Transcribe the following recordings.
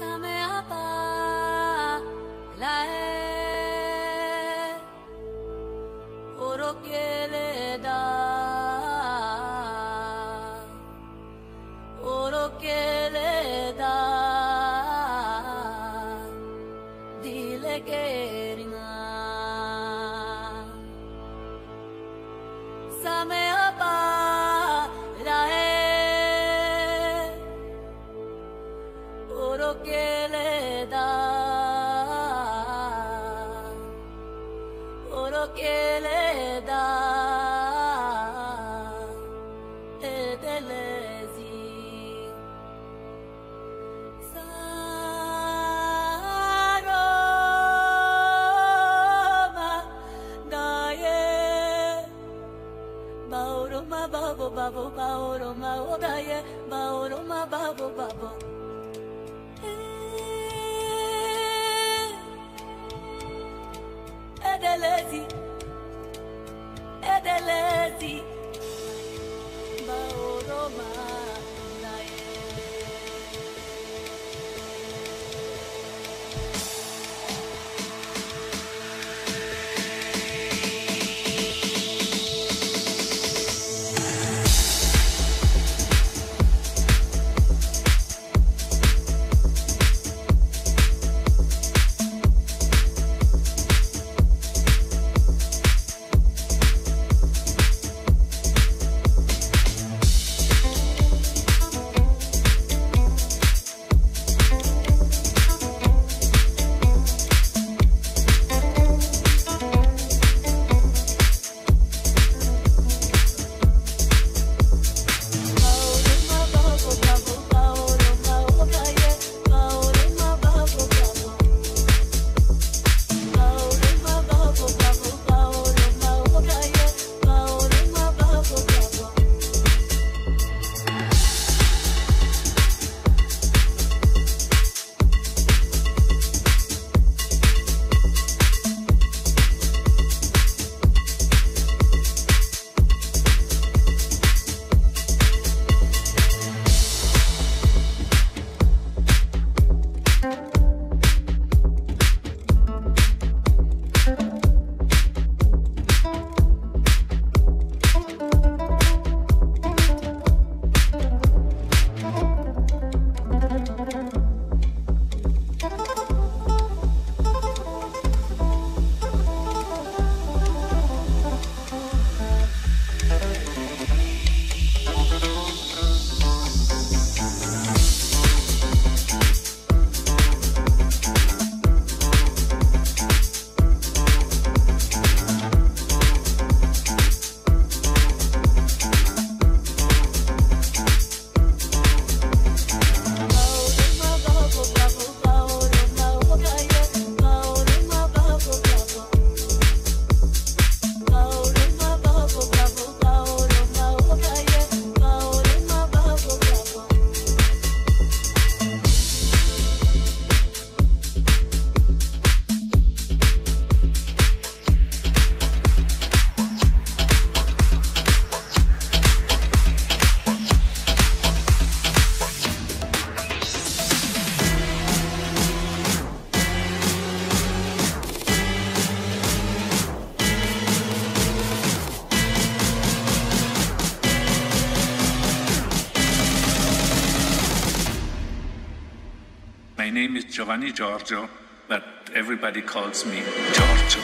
My name is Giovanni Giorgio, but everybody calls me Giorgio.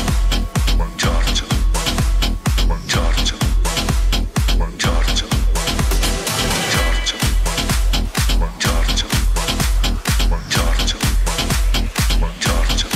Giorgio. Giorgio. Giorgio. Giorgio. Giorgio. Giorgio. Giorgio.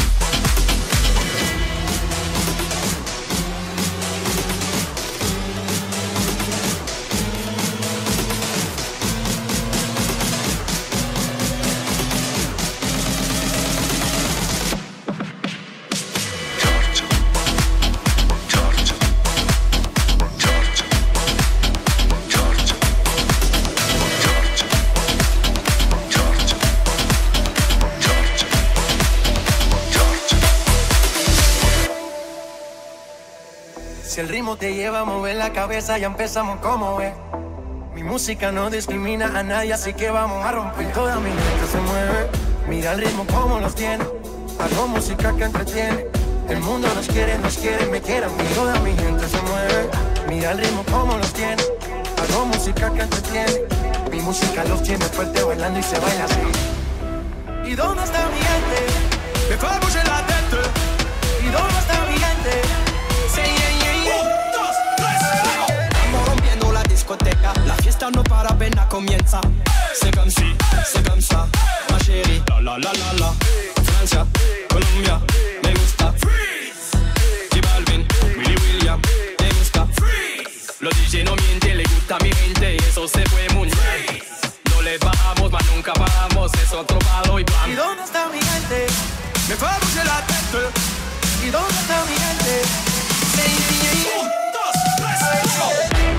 Si el ritmo te lleva a mover la cabeza, ya empezamos como es. Mi música no discrimina a nadie, así que vamos a romper. Toda mi gente se mueve, Mira el ritmo como los tiene, hago música que entretiene. El mundo nos quiere, me quiere a mí. Toda mi gente se mueve. Mira el ritmo como los tiene, hago música que entretiene. Mi música los tiene fuerte bailando y se baila así. ¿Y dónde está mi gente? Me fue a bouger la tête. ¿Y dónde está mi gente? Say yeah, yeah, yeah. 1, 2, 3, Estamos rompiendo la discoteca. La fiesta no para, apenas comienza. C'est comme si, c'est comme ça, ma chérie. La la la la la. Francia, Colombia, me gusta. Freeze. J Balvin, Willy William, me gusta. Freeze. Los DJ no mienten, le gusta a mi gente y eso se fue muy bien. No le bajamos, mas nunca paramos, es otro palo y bam. ¿Y dónde está mi gente? Me fue a bouger la tête. ¿Y dónde está mi gente? Say yeah, yeah, yeah. 1, 2, 3, go.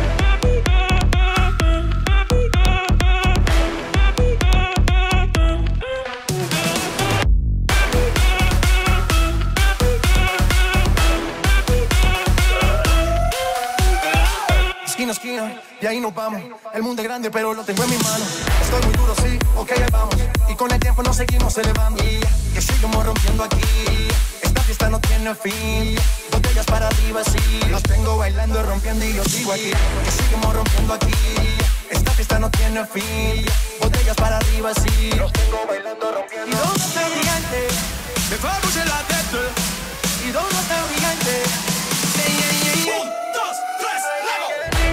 Esquina, y ahí nos vamos. El mundo es grande, pero lo tengo en mis manos. Estoy muy duro, sí, ok, ahí vamos. Y con el tiempo nos seguimos elevando. Que seguimos rompiendo aquí. Esta fiesta no tiene fin. Botellas para arriba, sí. Los tengo bailando, rompiendo y yo sigo aquí. Que seguimos rompiendo aquí. Esta fiesta no tiene fin. Botellas para arriba, sí. Los tengo bailando, rompiendo. ¿Y dónde está mi gente? Me fue a bouger la tête. ¿Y dónde está mi gente? Say yeah, yeah, yeah. 1, 2, 3, lego.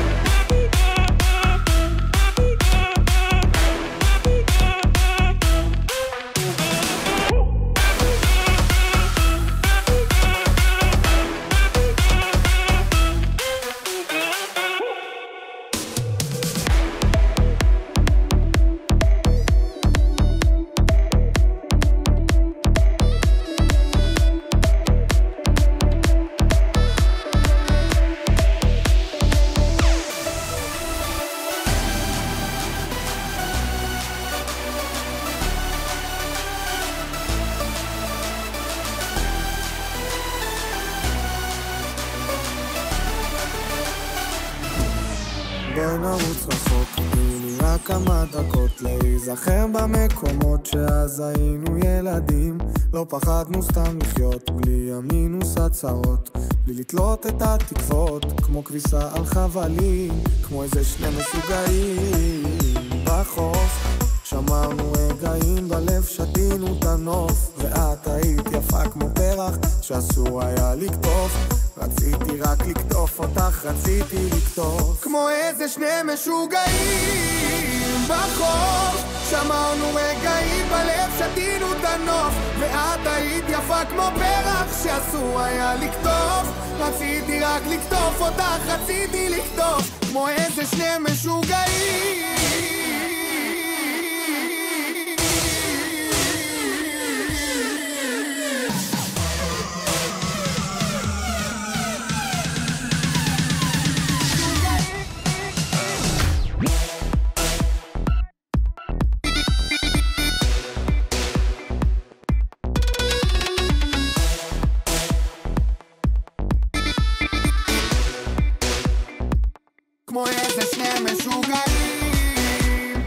בואי נרוץ רחוק, תני לי רק כמה דקות להיזכר במקומות שאז היינו ילדים. לא פחדנו סתם לחיות, בלי המינוס הצרות, בלי לתלות את התקוות, כמו כביסה על חבלים, כמו איזה שני משוגעים בחוף. שמרנו רגעים בלב, שתינו את הנוף, ואת היית יפה כמו פרח שאסור היה לקטוף. רציתי רק לקטוף אותך, רציתי לקטוף כמו איזה שני משוגעים בחוף. שמרנו רגעים בלב, שתינו את הנוף, ואת היית יפה כמו פרח שאסור היה לקטוף. רציתי רק לקטוף אותך, רציתי לקטוף כמו איזה שני משוגעים. כמו איזה שני משוגעים.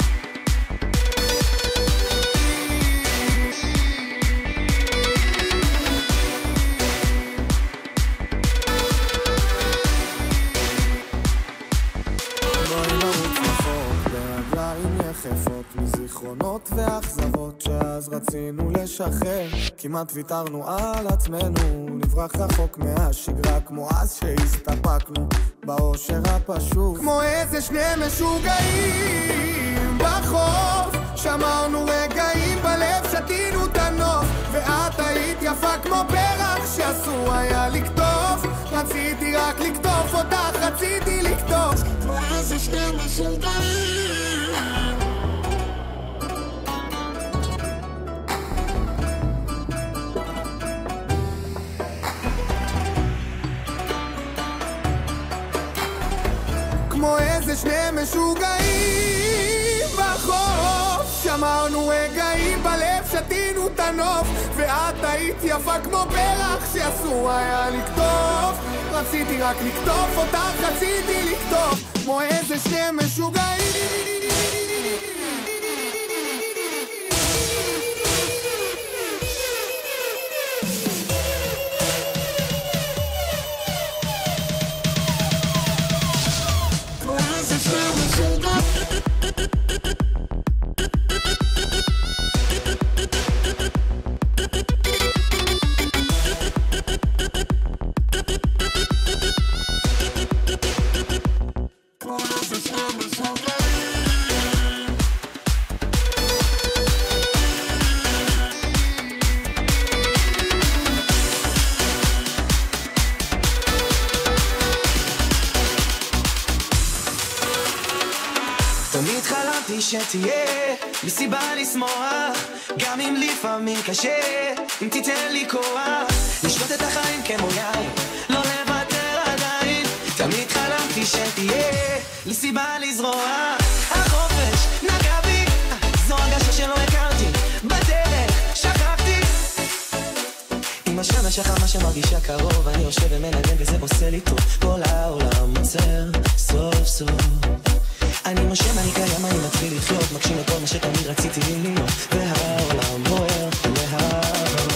בואי נרוץ רחוק ברגליים יחפות, מזיכרונות ואכזבות שאז רצינו לשחרר. כמעט ויתרנו על עצמנו, נברח רחוק מהשגרה, כמו אז שהסתפקנו באושר הפשוט. כמו איזה שני משוגעים בחוף. שמרנו רגעים בלב, שתינו את הנוף, ואת היית יפה כמו פרח שאסור היה לקטוף. רציתי רק לקטוף אותך, רציתי לקטוף כמו איזה שני משוגעים. כמו איזה שני משוגעים בחוף. שמרנו רגעים בלב, שתינו את הנוף, ואת היית יפה כמו פרח שאסור היה לקטוף. רציתי רק לקטוף אותך, רציתי לקטוף כמו איזה שני משוגעים. שתהיה לי סיבה לשמוח, גם אם לפעמים קשה, אם תיתן לי כוח לשתות את החיים כמו יין, לא לוותר עדיין. תמיד חלמתי שתהיה לי סיבה לזרוע, החופש נגע בי, זו הרגשה שלא הכרתי, בדרך שכחתי. עם השמש החמה שמרגישה קרוב, אני יושב ומנגן וזה עושה לי טוב, כל העולם עוצר סוף סוף. אני נושם, אני קיים, אני מתחיל לחיות, מגשים את כל מה שתמיד רציתי להיות, והעולם בוער להראות.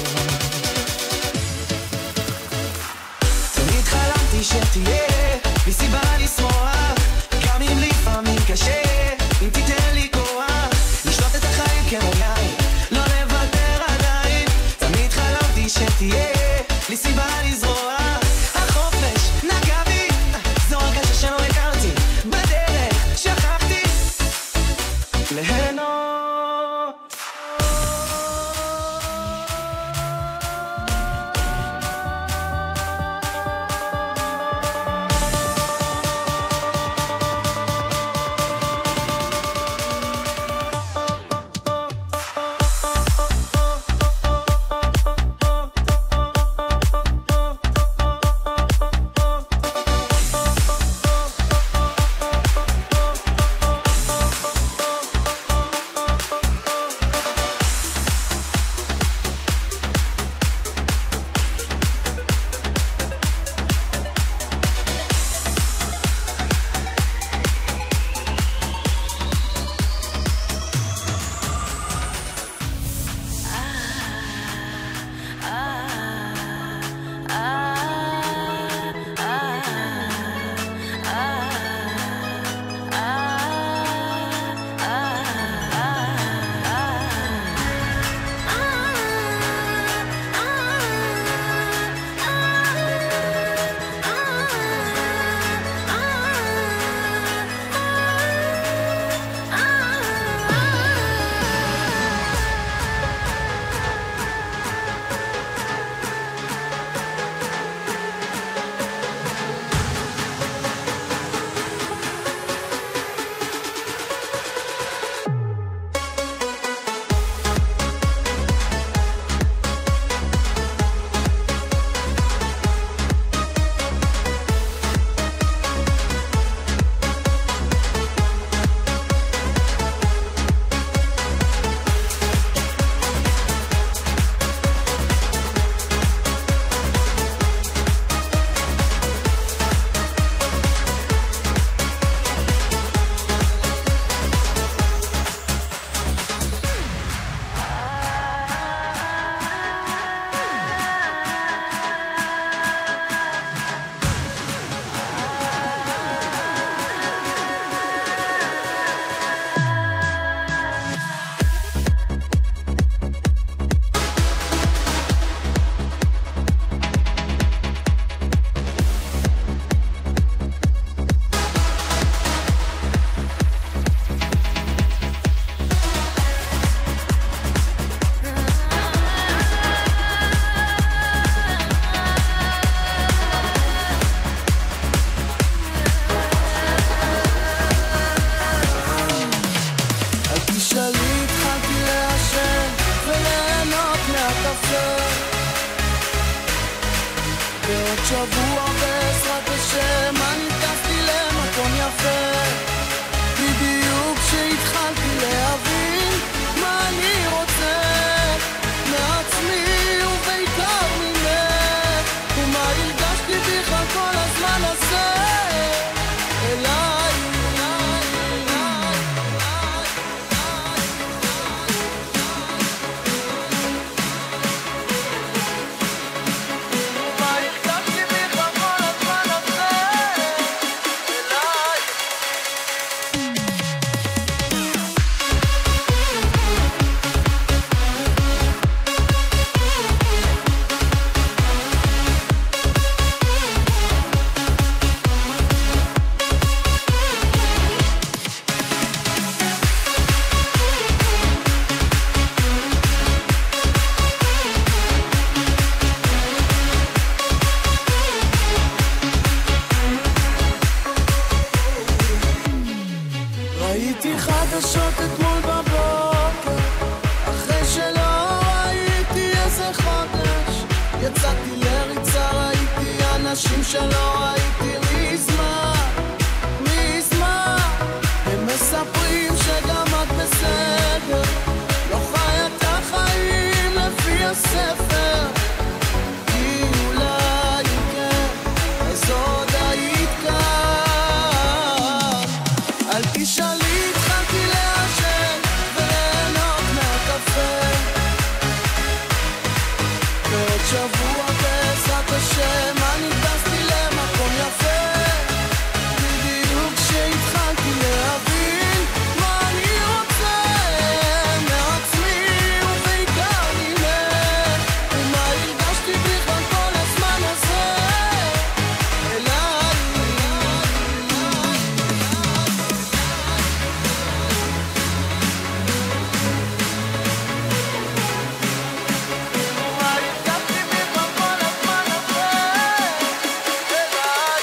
תמיד חלמתי שתהיה לי סיבה לשמוח, גם אם לפעמים קשה, אם תיתן לי כוח לשתות את החיים כמו יין, לא לוותר עדיין. תמיד חלמתי שתהיה לי סיבה לזרוע, החופש נגע בי, זו הרגשה שלא הכרתי, בדרך שכחתי ליהנות. שבוע בעזרת השם אני טסתי למקום יפה, בדיוק כשהתחלתי להבין מה אני רוצה מעצמי ובעיקר ממך, ומה הרגשתי בכלל כל הזמן הזה אליי. מה הרגשתי בכלל שלא ראיתי מזמן הם מספרים שגם את בסדר לא חיה את החיים לפי הספר כי אולי כן אז עוד היית כאן אל תשאלי התחלתי לעשן וליהנות מהקפה ועוד שבוע בעזרת השם אני טסתי למקום יפה בדיוק כשהתחלתי להבין מה אני רוצה מעצמי ובעיקר ממך ומה הרגשתי בכלל כל הזמן הזה אליי מה הרגשתי בכלל כל הזמן הזה אליי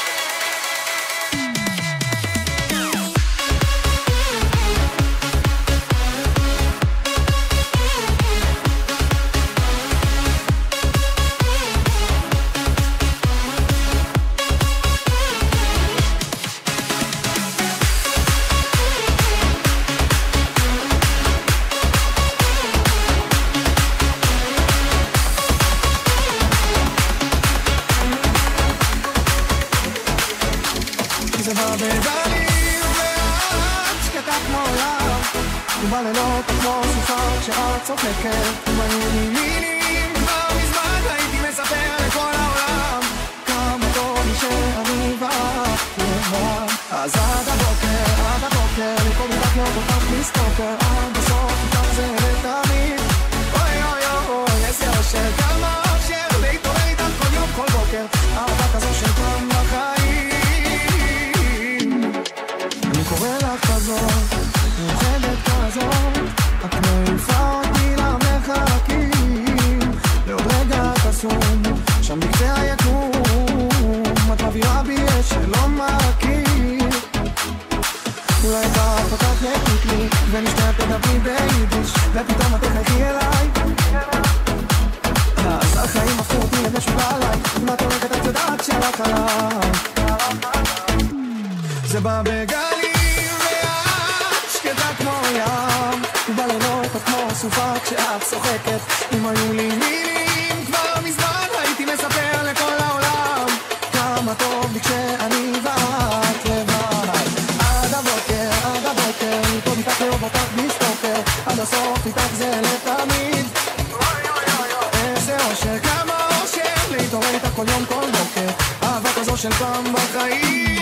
זה בא בגלים ואת שקטה כמו ים ובלילות כמו סופה כשאת צוחקת ובעניינים כבר מזמן הייתי מספר לכל העולם כמה טוב לי שאני ואת לבד אז עד הבוקר לכל מידת להיות אותך מסתוקר עד הסוף איתך זה לתמיד אוי אוי אוי איזה אושר כמה אושר להתעורר איתך כל יום כל בוקר אהבה כזו של פעם בחיים אני קורא לך כזאת, מאוחדת כזאת את מעיפה אותי למרחקים לעוד רגע קסום, שם בקצה היקום את מבהירה בי אש שלא מכיר אולי כך פתח להקליט לי ונשתה תדברי ביידיש ופתאום את תחייכי אליי אז החיים הפכו אותי למשוגע עליי אם את הולכת את יודעת שלך עליי זה בא בגלים ואת שקטה כמו ים ובלילות את כמו סופה כשאת צוחקת אם היו לי מילים כבר מזמן הייתי מספר לכל העולם כמה טוב לי כשאני ואת לבד עד הבוקר לטוב איתך לאהוב אותך מסתופר עד הסוף איתך זה לתמיד איזה אושר כמה אושר להתעורר איתך כל יום כל בוקר אהבה כזו של פעם בחיים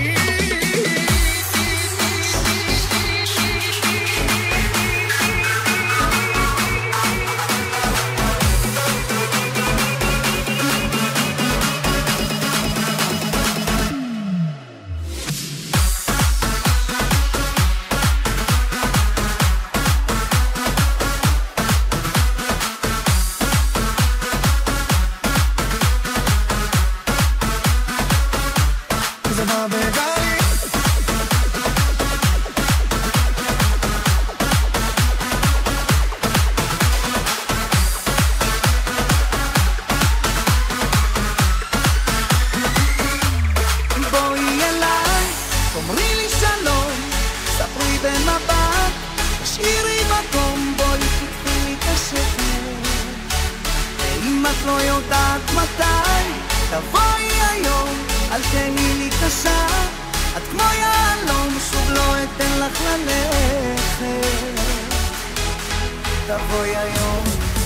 זה בא בגלים בואי אליי, תאמרי לי שלום ספרי במבט, תשאירי מקום בואי תקחי לי את השקט ואם את לא יודעת מתי תבואי היום אל תהני לי קשה את כמו יעלום שוב לא אתן לך ללכת תבואי היום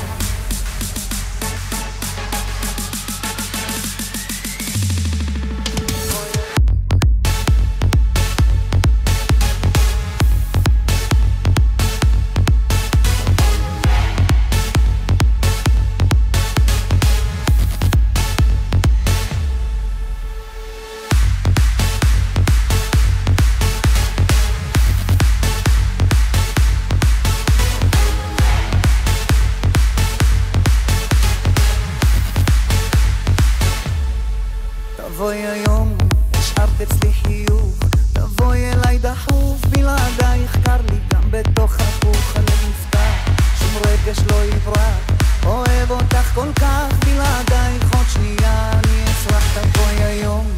תבואי היום, השארת אצלי חיוך תבואי אליי דחוף, בלעדייך קר לי גם בתוך הפוך הלב נפתח, שום רגש לא יברח אוהב אותך כל כך, בלעדייך עוד שנייה אני אצלח תבואי היום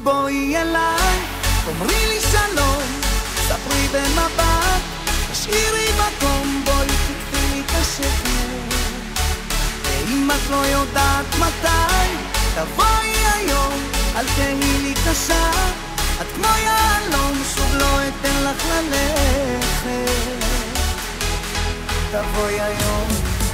בואי אליי, תאמרי לי שלום, ספרי במבט, תשאירי מקום, בואי תקחי לי את השקט. ואם את לא יודעת מתי, תבואי היום, אל תהי לי קשה, את כמו יעלום, שוב לא אתן לך ללכת. תבואי היום.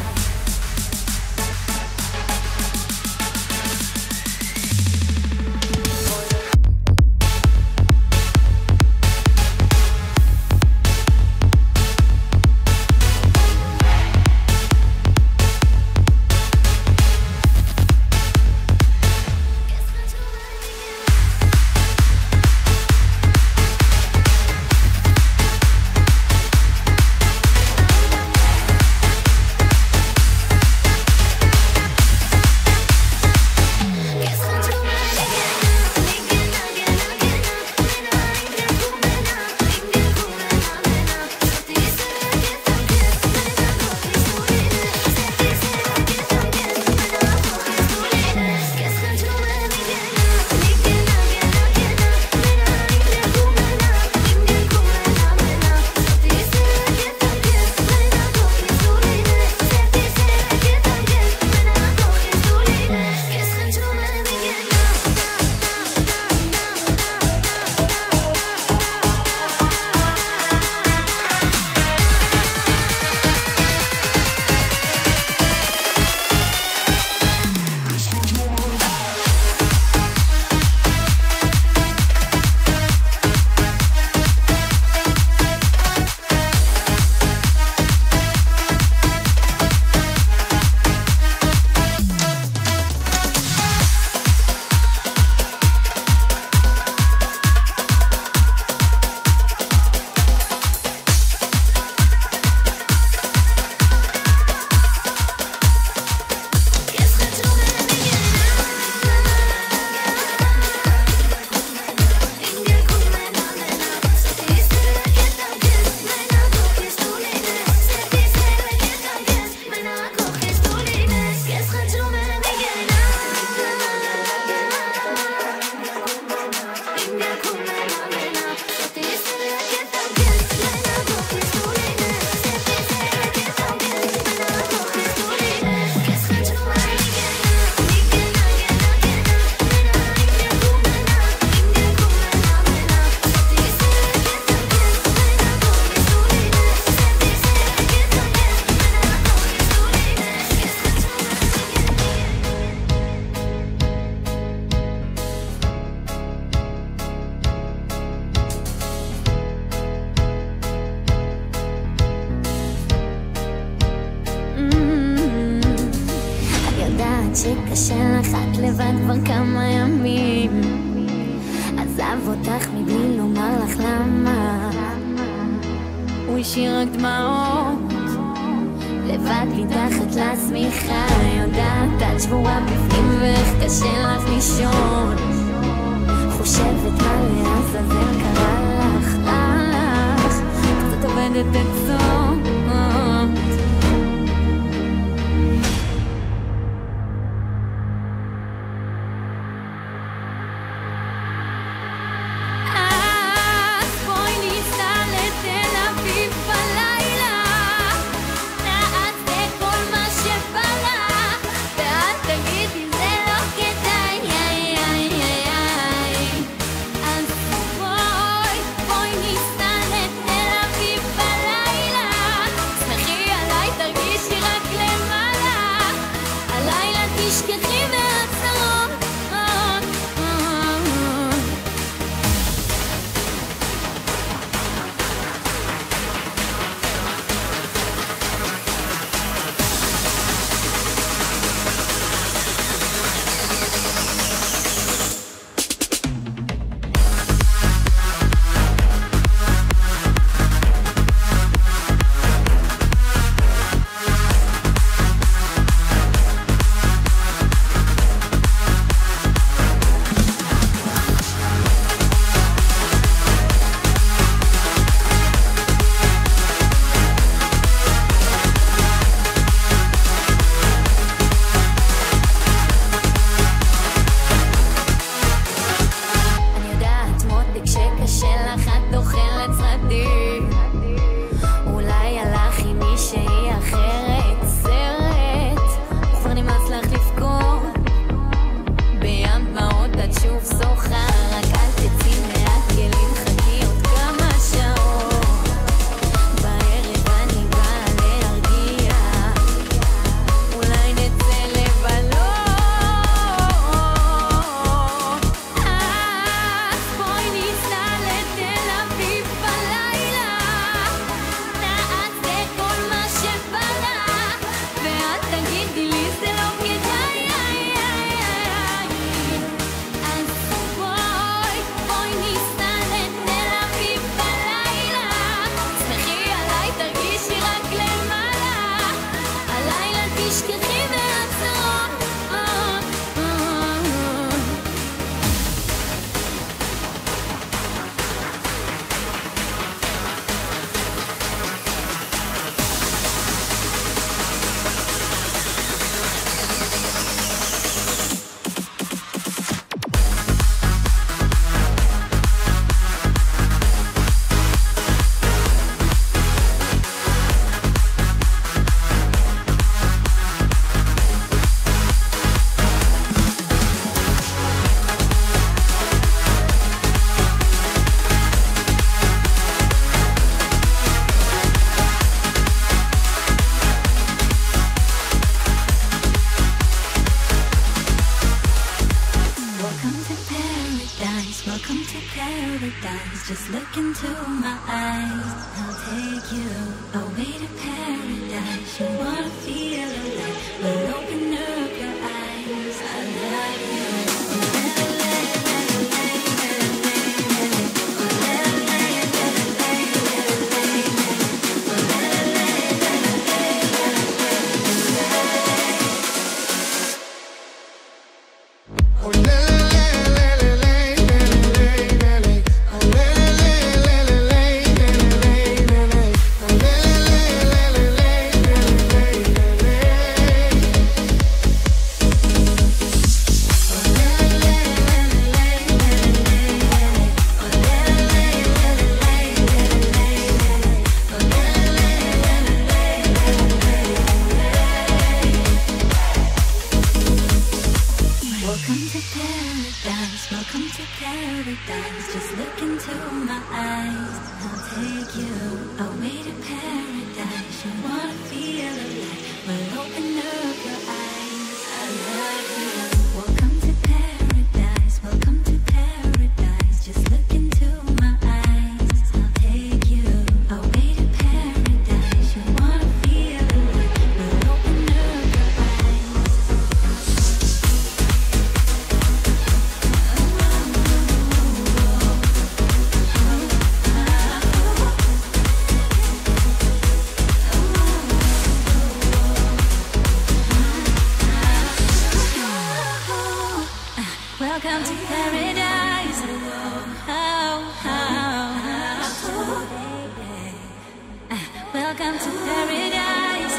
שקשה לך את לבד כבר כמה ימים, עזב אותך מבלי לומר לך למה, הוא השאיר רק דמעות לבד מתחת לשמיכה, יודעת את שבורה בפנים ואיך קשה לך לישון, חושבת מה לעזאזל קרה לך, קצת עובדת עצות בואי ניסע לתל אביב בלילה into my eyes, I'll take you away to paradise. You wanna feel alive, well open up your eyes. I love you. Welcome to paradise. Welcome to paradise.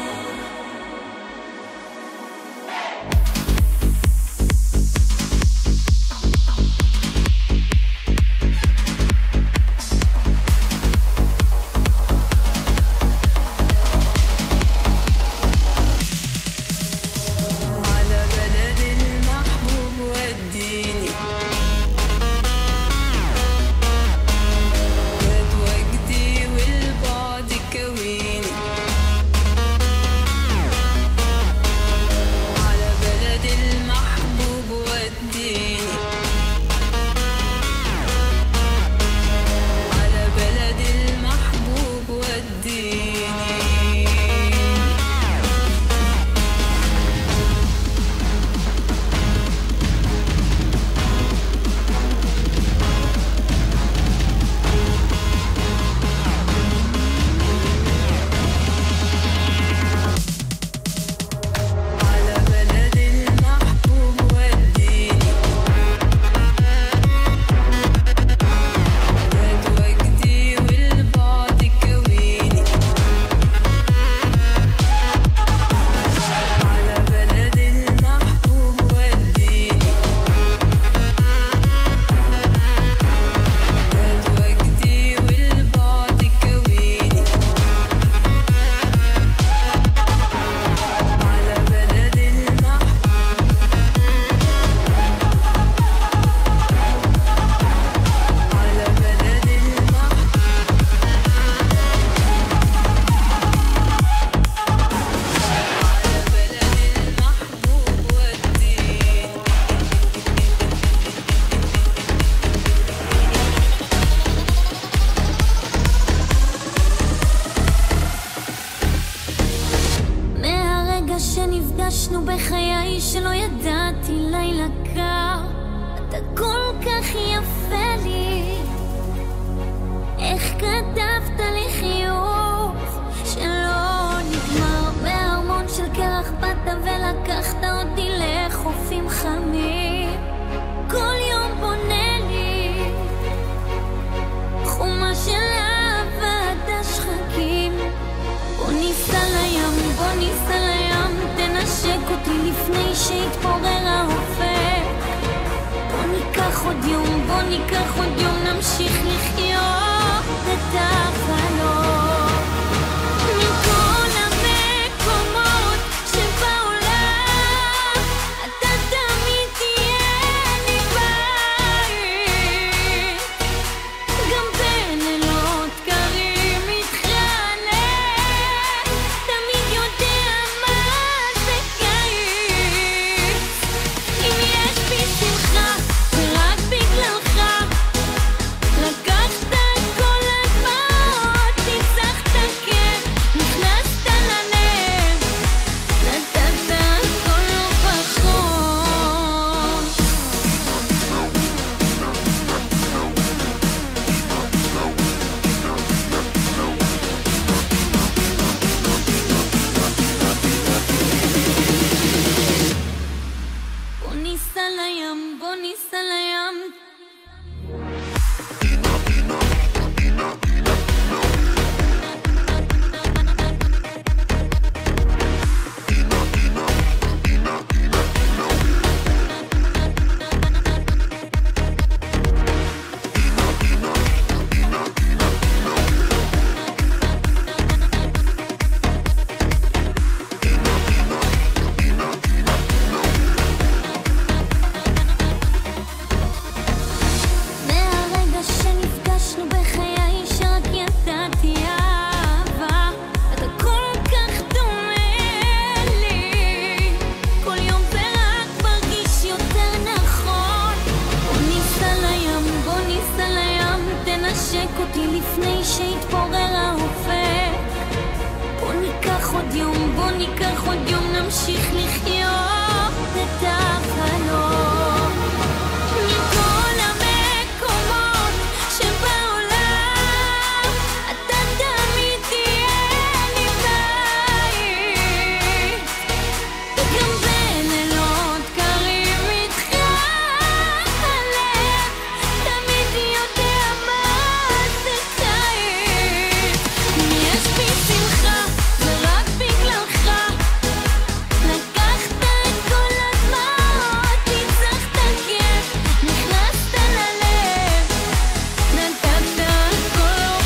שנפגשנו בחיי שלא ידעתי לילה קר, אתה כל כך יפה לי, איך כתבת לי חיוך שלא נגמר, בהרמון של קרח באת ולקחת אותי לחופים חמים, כל יום בונה לי חומה של אהבת השחקים, בוא ניסע לים, בוא ניסע לים, תנשק אותי לפני שיתפורר האופק, בוא ניקח עוד יום, בוא ניקח עוד יום, נמשיך לחיות את החלום מכל המקומות שבעולם, אתה תמיד תהיה לי בית, גם בלילות קרים מתחלק, תמיד יודע מה זה קיץ, אם יש בי שמחה ורק בגללך לקחת נמשיך לחיות את החלום מכל המקומות שבעולם אתה תמיד תהיה לי בית וגם בלילות קרים איתך הלב תמיד יודע מה זה קיץ יש בי שמחה ורק בגללך לקחת את כל הדמעות ניצחת כיף נכנסת ללב נתת הכל לא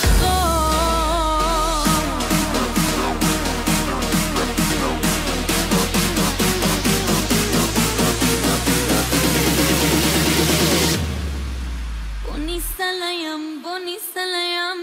פחות בוא ניסע לים בוא ניסע לים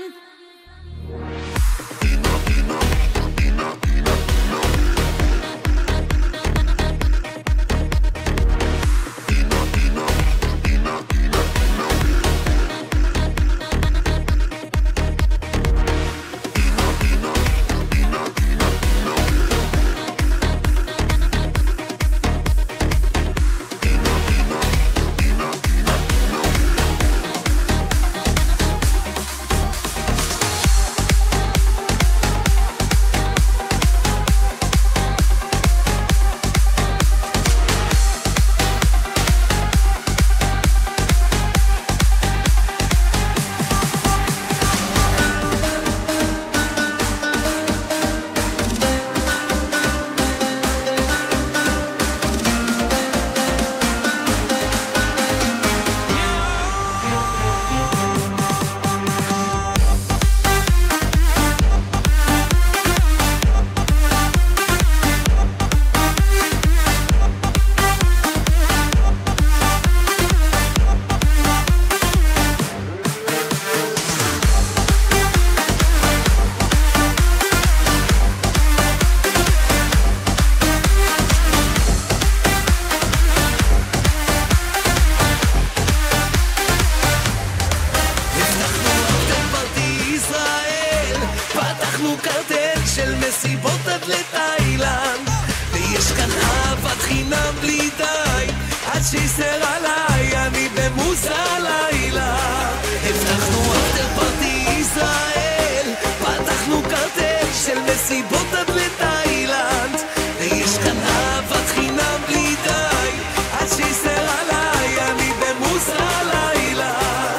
פתחנו קרטל של מסיבות עד לתאילנד ויש כאן אהבת חינם בלי די עד שיסר עליי אני במוזה לילה הבטחנו אפטר פארטי ישראל פתחנו קרטל של מסיבות עד לתאילנד ויש כאן אהבת חינם בלי די עד שיסר עליי אני במוזה לילה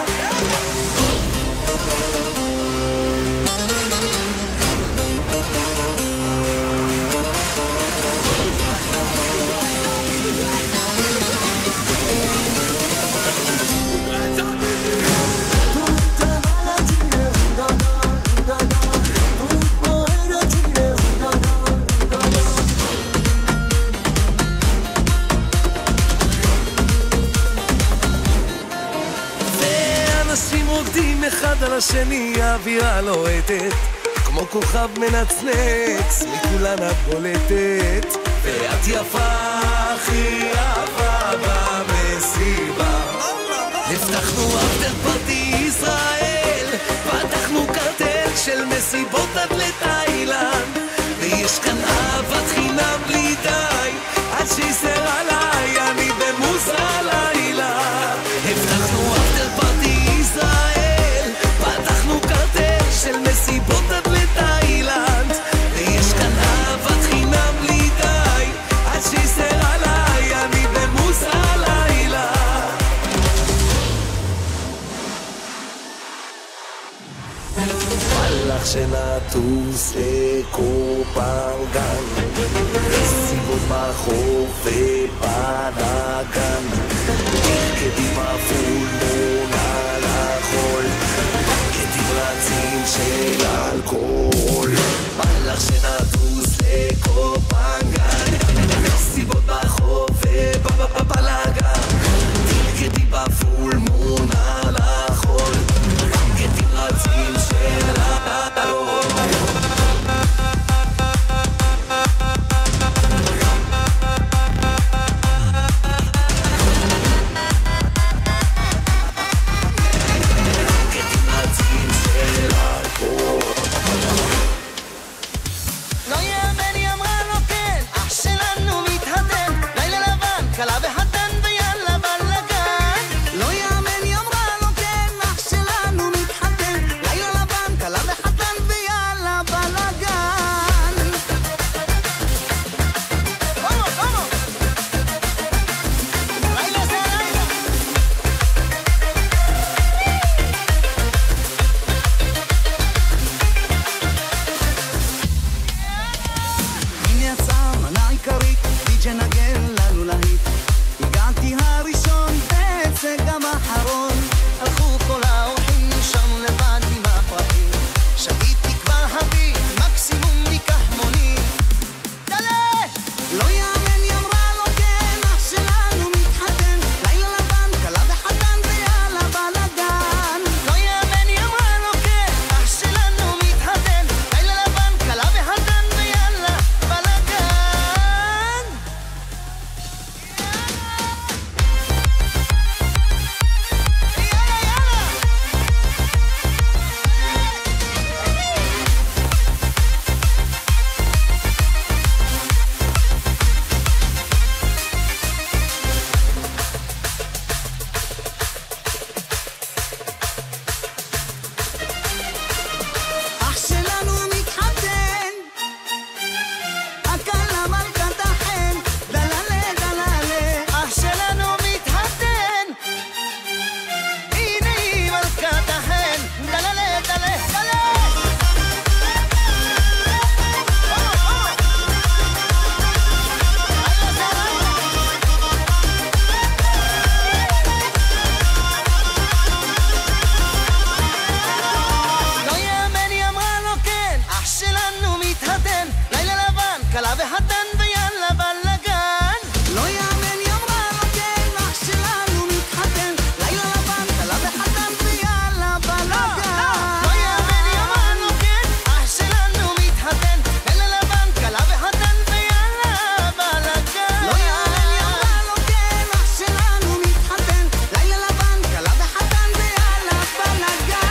רוקדים אחד על השני, האווירה לוהטת כמו כוכב מנצנץ, מכולן את בולטת ואת יפה, הכי יפה במסיבה הבטחנו אפטר פארטי ישראל פתחנו קרטל של מסיבות עד לתאילנד ויש כאן אהבת חינם בלי די עד שיסר עליי אני במוזה לילה הבטחנו אפטר פארטי ישראל פתחנו קרטל של מסיבות עד לתאילנד ויש כאן אהבת חינם בלי די עד שיסר עליי אני במוזה לילה הלך שנטוס לקופנגן מסיבות בחוף ובנגן תרקדים הפול מול על החול כתברצים של אלכוהול הלך שנטוס לקופנגן מסיבות בחוף ובנגן תרקדים בפול מול על החול כתברצים של אלכוהול כלה וחתן ויאללה בלגן. לא יאמן היא אמרה לו כן, אח שלנו מתחתן, לילה לבן, כלה וחתן ויאללה בלגן. לא יאמן היא אמרה לו כן, אח שלנו מתחתן, לילה לבן, כלה וחתן ויאללה בלגן. לא יאמן היא אמרה לו כן, אח שלנו מתחתן, לילה לבן, כלה וחתן ויאללה בלגן.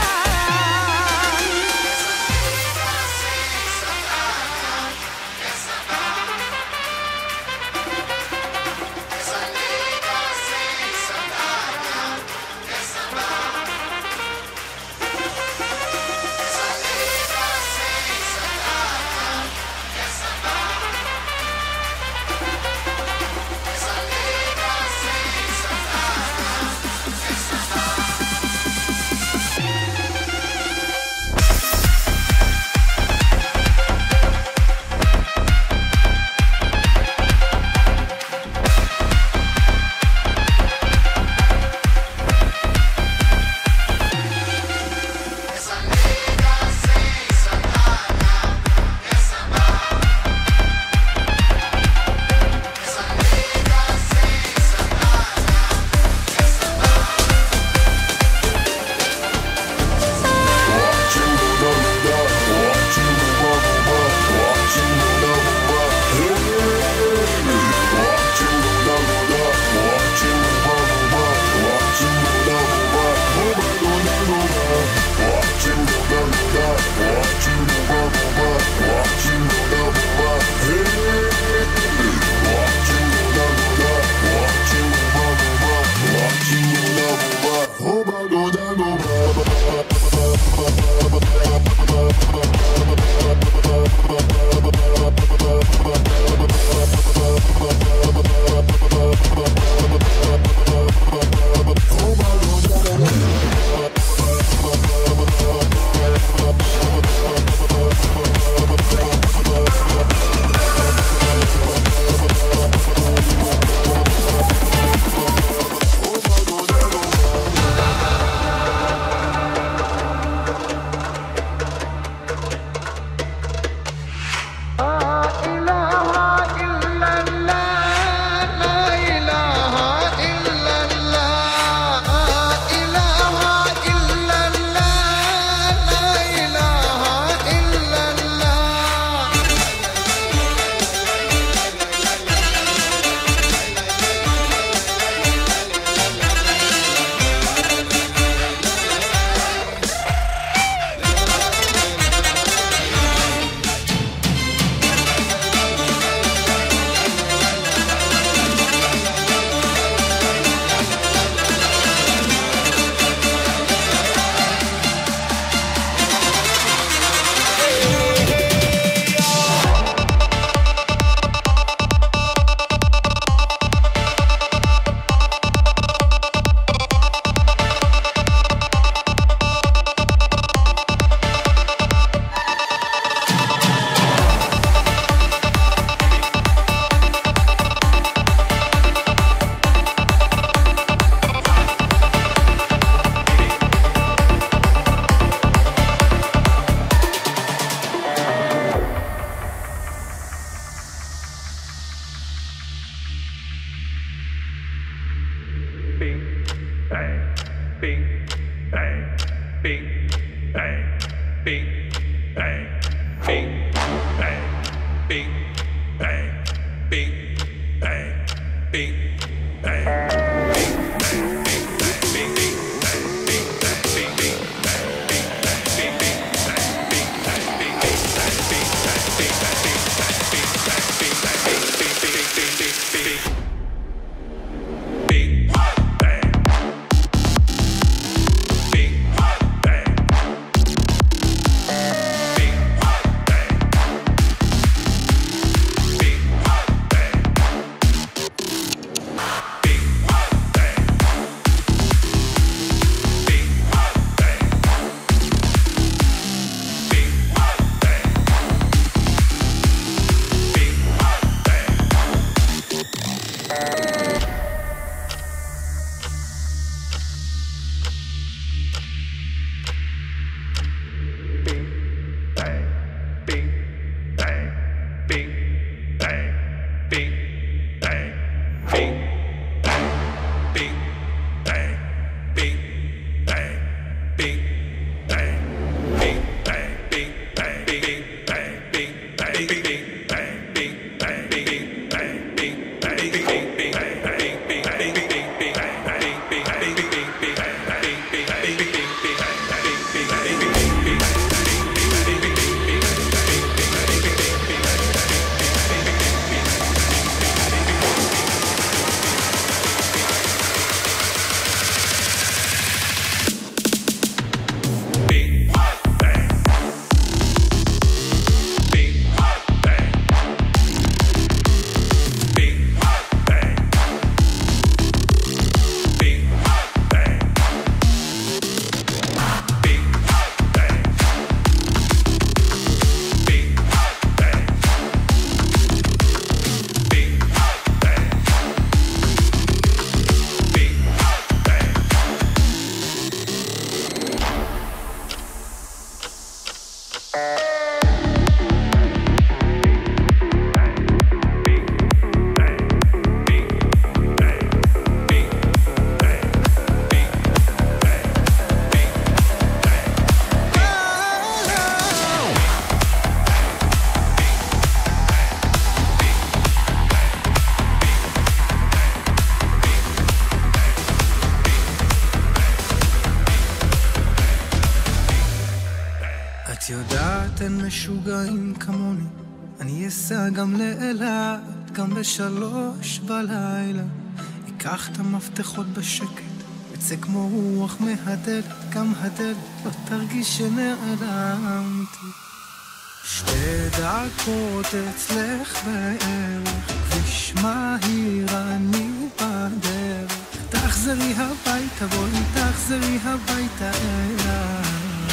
אתם משוגעים כמוני, אני אסע גם לאילת, גם בשלוש בלילה. אקח את המפתחות בשקט, יצא כמו רוח מהדלת, גם הדלת לא תרגיש שנעלמתי. 2 דקות אצלך בערך, כביש מהיר אני בדרך. תחזרי הביתה, בואי תחזרי הביתה אליי.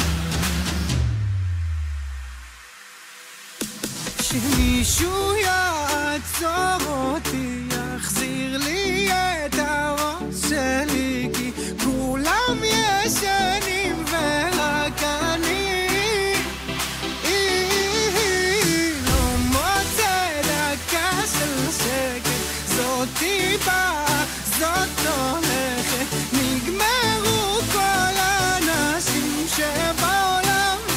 שמישהו יעצור אותי, יחזיר לי את הראש שלי, כי כולם ישנים ורק אני לא מוצא דקה של שקט. זאתי באה, זאת הולכת, נגמרו כל האנשים שבעולם.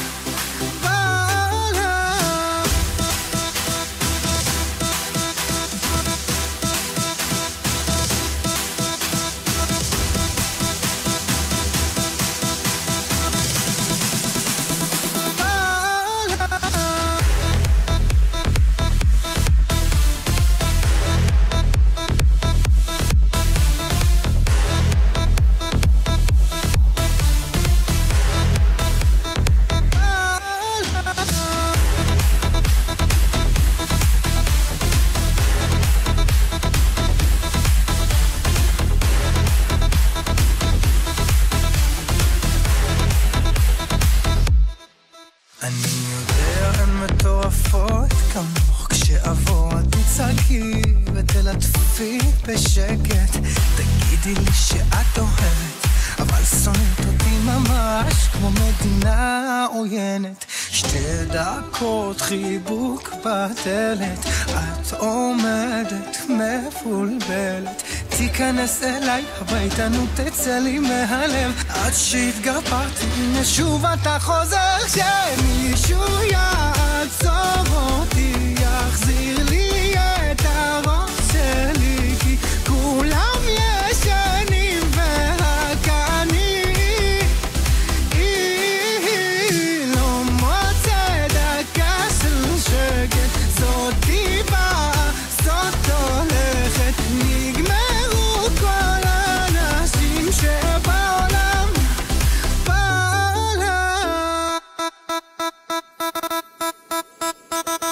בשקט, תגידי לי שאת אוהבת, אבל שונאת אותי ממש כמו מדינה עוינת. 2 דקות חיבוק בדלת, את עומדת מבולבלת. תיכנס אליי הביתה, נו תצא לי מהלב. עד שהתגברתי, הנה שוב אתה חוזר. שמישהו יעצור אותי, יחזיר לי את הראש שלי, כי כולם ישנים ורק אני לא מוצא דקה של שקט. זאתי באה, זאת הולכת, נגמרו כל האנשים שבעולם. בעולם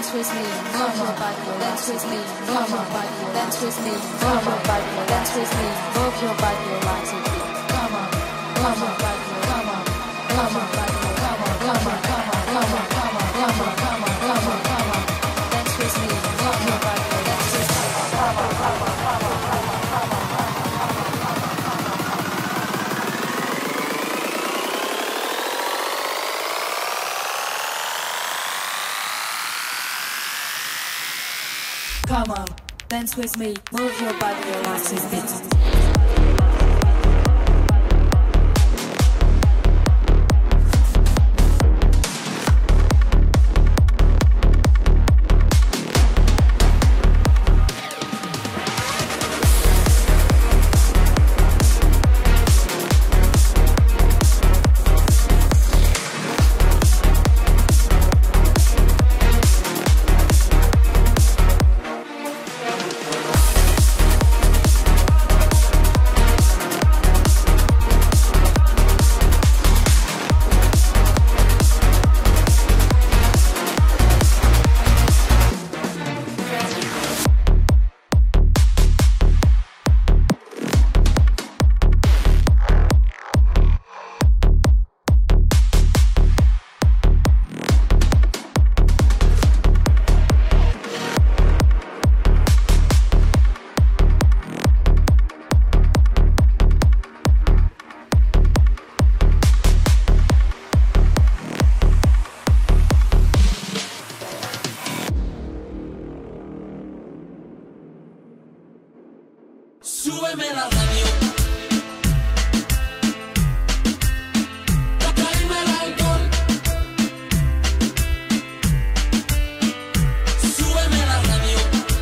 dance with me, move your body, dance with me, move your body, dance with me, move your body, dance with me, move your body, like to be. Come on, move your body, come on, move your body, come on, come on, come on, come on, come on, come on, come on, come on, come on, dance with me, move your body, dance with me, come on, come on, come on, come on. Come on, dance with me, move your body, relax with it. Súbeme la radio. Tráeme el alcohol. Súbeme la radio.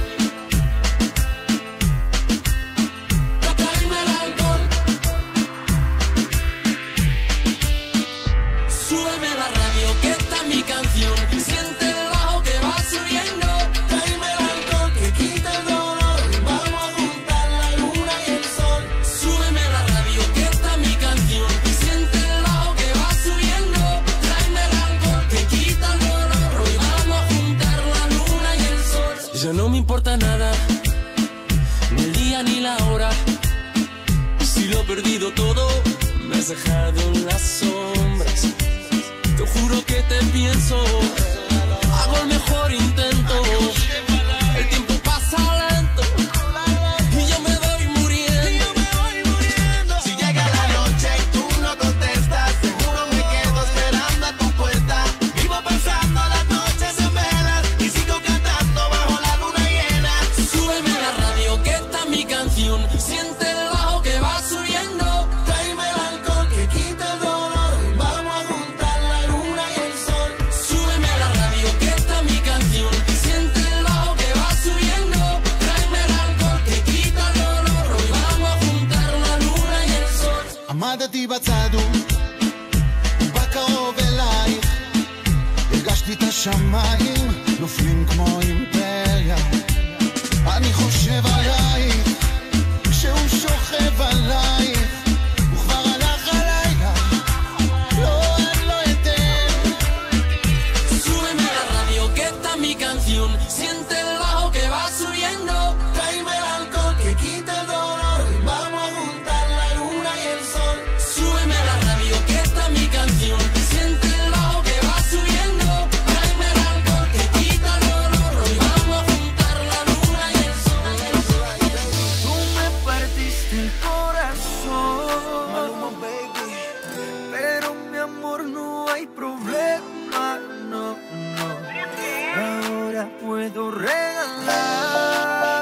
Tráeme el alcohol. Súbeme la radio, que esta es mi canción. Siente el bajo que va subiendo. Tráeme el alcohol que quita el dolor. Vamos a juntar la luna y el sol. Súbeme la radio, que esta es mi canción. Siente el bajo que va subiendo. Tráeme el alcohol que quita el dolor. Hoy vamos a juntar la luna y el sol. Ya no me importa nada, ni el día ni la hora. Si lo he perdido todo, me has dejado en las sombras. Te juro que te pienso, hago el mejor intento. El tiempo pasa lento y yo me voy muriendo. Si llega la noche y tú no contestas, seguro me quedo esperando a tu puerta. Vivo pasando las noches en velas y sigo cantando bajo la luna llena. Súbeme la radio, que esta es mi canción. Siente el bajo que va subiendo. Tráeme el alcohol que quita el dolor. Vamos a juntar la luna y el sol. Súbeme la radio, que esta es mi canción. Siente el bajo que va subiendo. Tráeme el alcohol que quita el dolor. Hoy vamos a juntar la luna y el sol. עמדתי בצד ובקרוב אלייך הרגשתי את השמיים נופלים כמו אימפריה אני חושב עלייך כשהוא שוכב עלייך הוא כבר הלך הלילה לא, אני לא אתן Súbeme la radio, que esta es mi canción. Siente el bajo que va subiendo. Tráeme el alcohol que quita el dolor. Vamos a juntar la luna y el sol. Súbeme la radio, que esta es mi canción. Siente el bajo que va subiendo. Tráeme el alcohol que quita el dolor. Hoy vamos a juntar la luna y el sol. Tú me partiste el corazón, Maluma, baby. Pero mi amor no hay problema, no, no. Ahora puedo regalar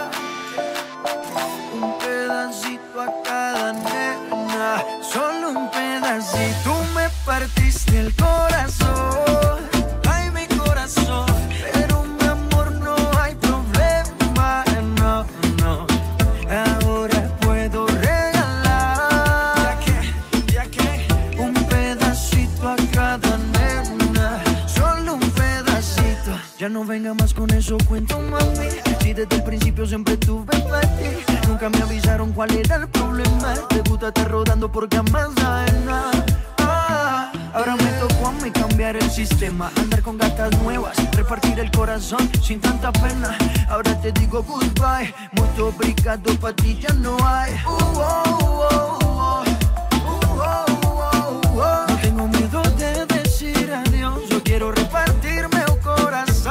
un pedacito a cada nena, solo un pedacito. Tú me partiste el corazón, ay mi corazón. Pero mi amor no hay problema, no, no. Ahora puedo regalar un pedacito a cada nena, solo un pedacito. Ya no venga más con eso, cuento mami. Si desde el principio siempre tuve para ti, nunca me avisaron cuál era el problema. Te gusta estar rodando por camas ajenas. Ahora me tocó a mí cambiar el sistema, andar con gatas nuevas, repartir el corazón sin tanta pena. Ahora te digo goodbye, muito obrigado, pa' ti ya no hay. No tengo miedo de decir adiós, yo quiero repartirme el corazón.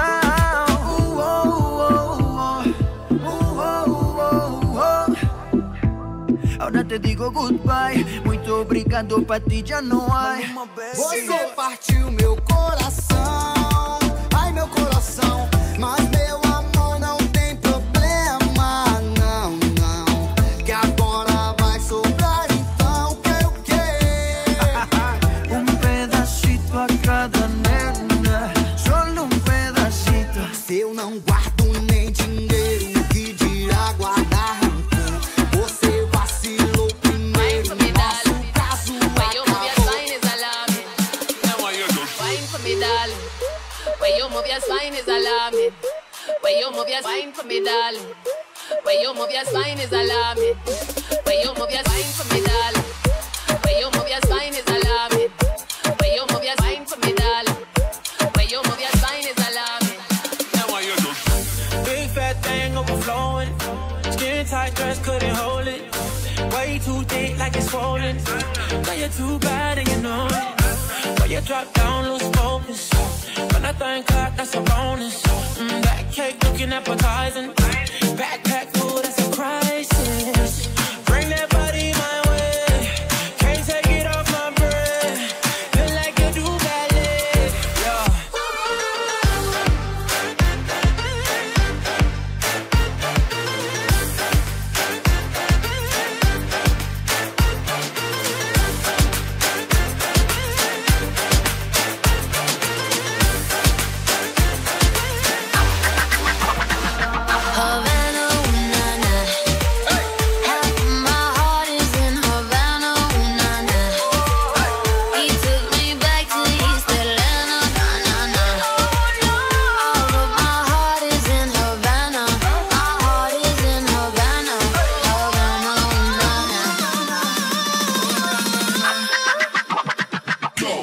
Ahora te digo goodbye, muito obrigado, pa' ti já não há. Você partiu meu coração, ai meu coração, mas meu amor não tem problema, não, não, que agora vai sobrar então o que? Pedacito a cada nena, solo pedacito. Se eu não guardo nem dinheiro, que dirá guardar rancor? Você vacilou primeiro, nosso caso acabou. Way you move your spine is alarming. Way you move your spine for me, darling. Way you move your spine is alarming. Way you move your spine for me, darling. Way you move your spine is alarming. Way you move your spine for me, darling. Way you move your spine is alarming. Now what you do? Big fat thing overflowing. Skin tight dress couldn't hold it. Way too thick like it's swollen. Now you're too bad and you know it. When you drop down, lose focus. When I think clock, that's a bonus. That cake looking appetizing. Backpack food, that's a crisis. Bring that body my way. Can't take it off my breath. Feel like you do ballet. Yeah. Havana, ooh, na, na. Half of my heart is in Havana, ooh, na, na. He took me back to East Atlanta, na, na, na. All of my heart is in Havana. My heart is in Havana, Havana, ooh, na, na. Go.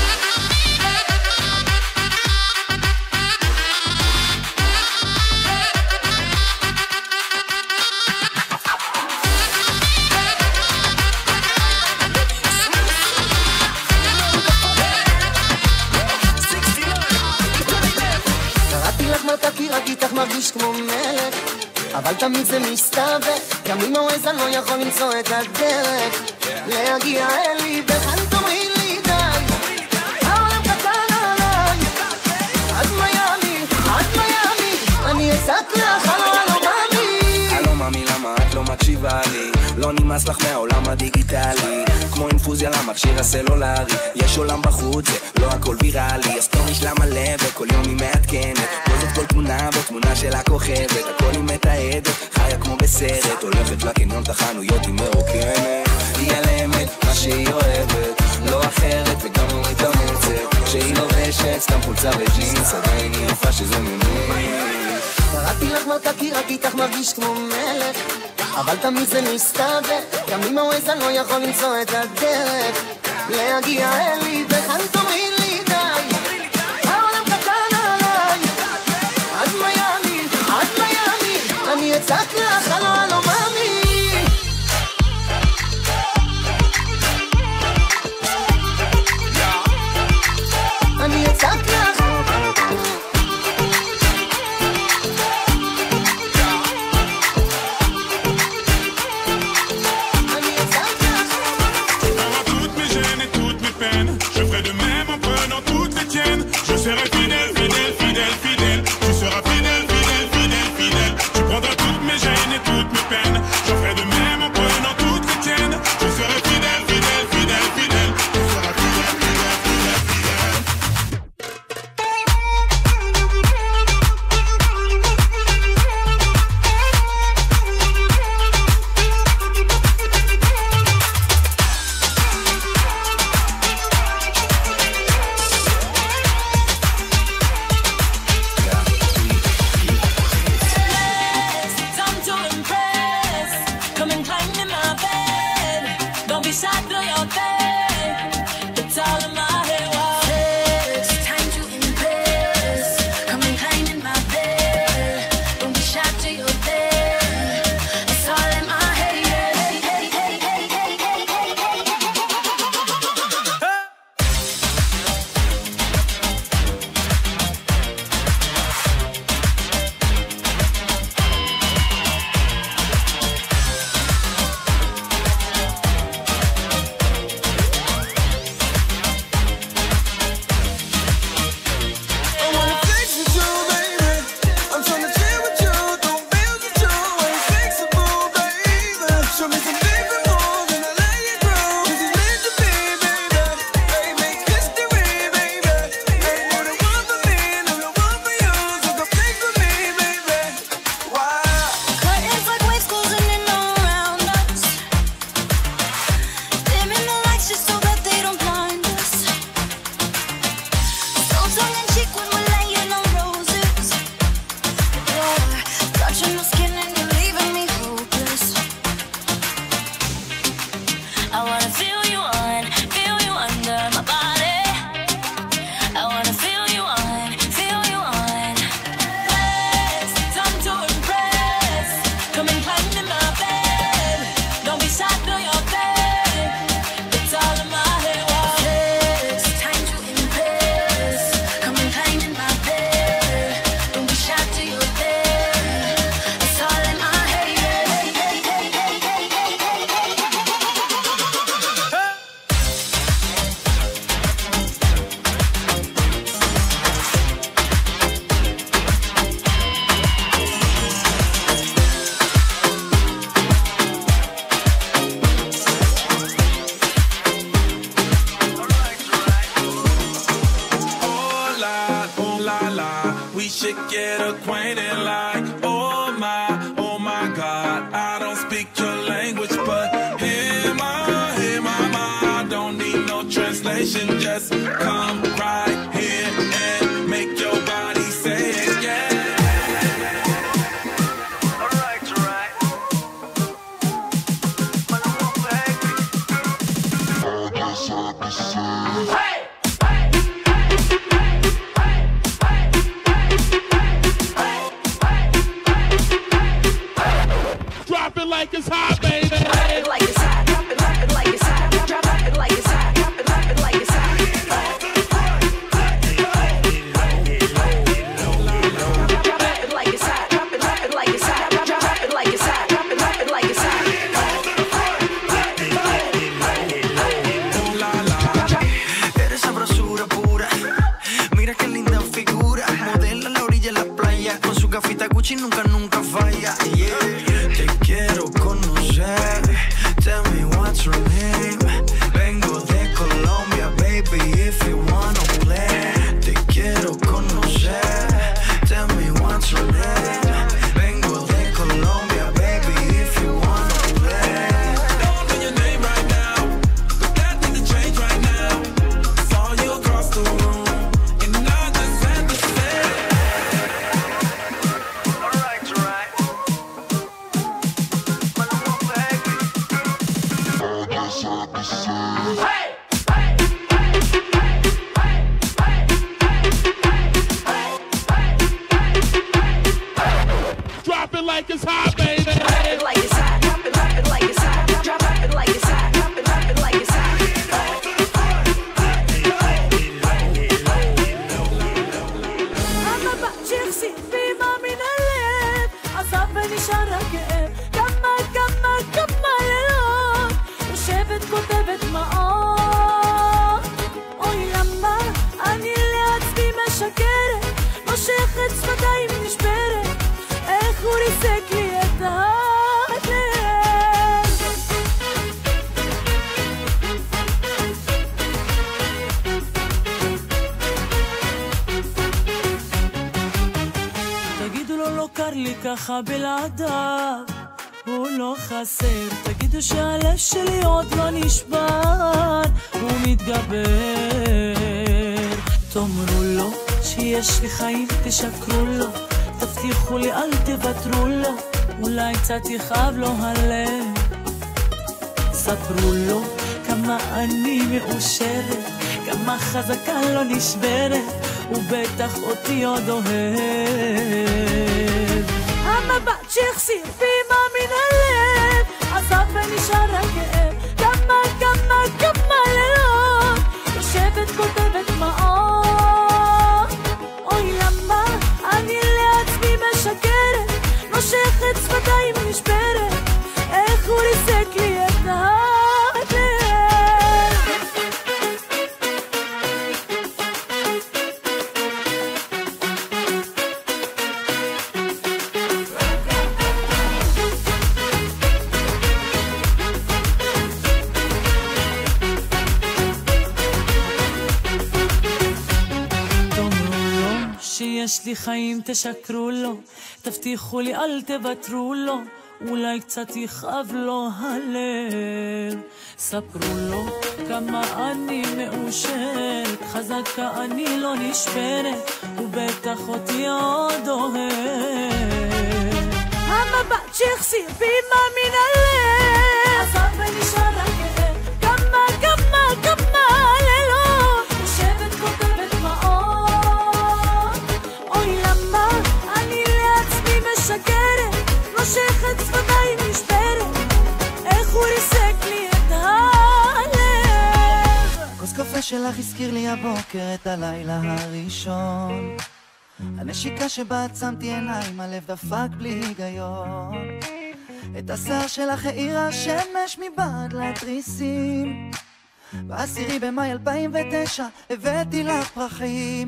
קראתי לך מלכה כי רק איתך מרגיש כמו מלך, אבל תמיד זה מסתבך, גם עם הווייז אני לא יכול למצוא את הדרך להגיע אלי, בכאן תאמרי לי די, העולם קטן עליי, עד מיאמי, אני אצעק לך הלו הלו מאמי. הלו מאמי, למה את לא מקשיבה לי? לא נמאס לך מהעולם הדיגיטלי, כמו אינפוזיה למכשיר הסלולרי. יש עולם בחוץ, זה לא הכל ויראלי, הסטורי שלה מלא וכל יום היא מעדכנת, פוזות כל תמונה ותמונה של הכוכבת, הכל היא מתעדת, חיה כמו בסרט, הולכת לקניון תחנויות היא מרוקנת, היא עלמת מה שהיא אוהבת, לא אחרת וגם לא מתאמצת, כשהיא לובשת סתם חולצה וג'ינס, עדיין היא יפה שזה ממי. קראתי לך מלכה כי רק איתך מרגיש כמו מלך, אבל תמיד זה מסתבך, גם עם הווייז אני לא יכול למצוא את הדרך להגיע אלי, בכאן תאמרי לי די, העולם קטן עליי, עד מיאמי, אני אצעק לך הלו הלו מאמי. אני אצעק לך Je ferai de même en prenant toutes les tiennes. Je serai fidèle, fidèle, fidèle, fidèle. Tu seras fidèle, fidèle, fidèle, fidèle. Tu prendras toutes mes gênes. made it like, oh my God. I don't speak your language, but hey mama, I don't need no translation. Just come right here and make your body say it, yeah. Drop it like it's hot, baby. Drop it like it's hot. Drop it like it's hot. Drop it like it's hot. Drop it like it's hot. Eres sabrosura pura. Mira qué linda figura. Modela a la orilla de la playa. Con su gafita Gucci nunca falla. Yeah. Te quiero conocer. Tell me what's your name. Vengo de Colombia, baby, if you wanna play. Te quiero conocer. Tell me what's your name. Vengo de Colombia, baby, if you wanna play. Don't know your name right now, but that need to change right now. Saw you across the room, and I just had to say. Alright. Drop it like it's hot, baby. Drop it like it's hot. Drop it like it's hot. Drop it like it's hot. Drop it like it's hot. أما بحكي خسيت بما من الليل عصاب ونشان ركب كما ليلون وشافت كتبت معاه أوي لما أني اللي عتبي مشاكرت مشيخت شفتاي من شبرت اخوري سكلي يتهاتل תגידו לו לא קר לי ככה בלעדיו הוא לא חסר תגידו שהלב שלי עוד לא נשבר הוא מתגבר תאמרו לו שיש לי חיים תשקרו לו תבטיחו לי אל תוותרו לו אולי קצת יכאב לו הלב ספרו לו כמה אני מאושרת כמה חזקה לא נשברת ובטח אותי עוד אוהב המבט שהחסיר פימה מן הלב עזב ונשאר הכאב כמה לילות יושבת כותבת מעון אוי למה אני לעצמי משקרת נושכת שפתיים נשברת איך הוא ריסק לי את הלב יש לי חיים תשקרו לו תבטיחו לי אל תוותרו לו אולי קצת יכאב לו הלב ספרו לו כמה אני מאושרת חזקה אני לא נשברת ובטח אותי עוד אוהב המבט שהחסיר פימה מן הלב עזב ונשאר הכאב כמה לילות יושבת כותבת מעון אוי למה אני לעצמי משקרת נושכת שפתיים נשברת איך הוא ריסק לי את הלב כוס קפה שלך הזכיר לי הבוקר את הלילה הראשון הנשיקה שבה עצמתי עיניים הלב דפק בלי היגיון את השיער שלך האירה השמש מבעד לתריסים ב10 במאי 2009 הבאתי לך פרחים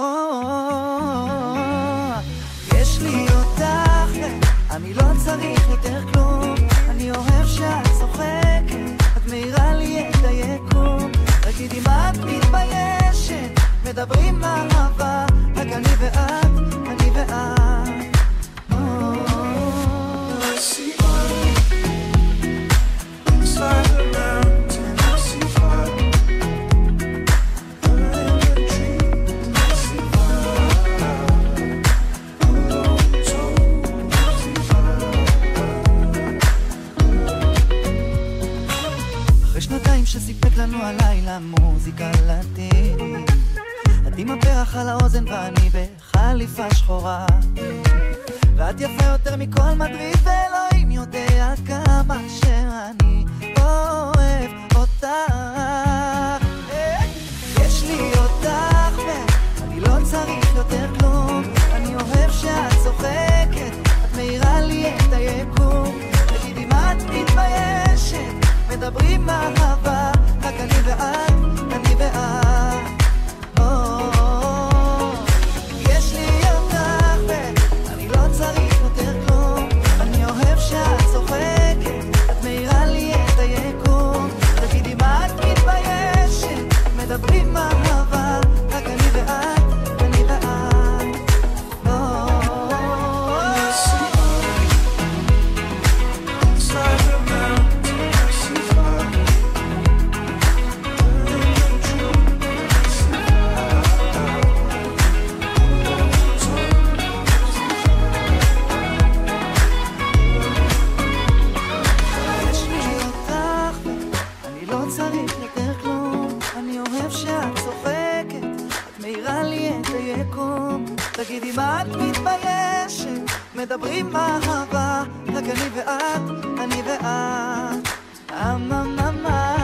יש לי אותך אני לא צריך יותר כלום אני אוהב שאת צוחקת את מאירה לי את היקום תגידי מה את מתביישת מדברים אהבה רק אני ואת המוזיקה לטינית. את עם הפרח על האוזן ואני בחליפה שחורה, ואת יפה יותר מכל מדריד, ואלוהים יודע כמה שאני אוהב אותך. יש לי אותך ואני לא צריך יותר כלום. אני אוהב שאת צוחקת, את מאירה לי את היקום. תגידי מה את מתביישת, מדברים אהבה, רק אני ואת, אני ואת. יש לי אותך ואני לא צריך יותר כלום. אני אוהב שאת צוחקת, את מאירה לי את היקום. תגידי מה את מתביישת, מדברים אהבה, רק אני ואת, אני ואת. תגידי מה את מתביישת, מדברים אהבה, רק אני ואת, אני ואת. אמא